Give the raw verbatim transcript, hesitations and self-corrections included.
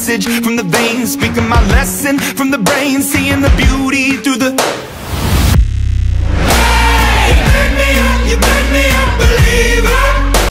message from the veins, speaking my lesson from the brain, seeing the beauty through the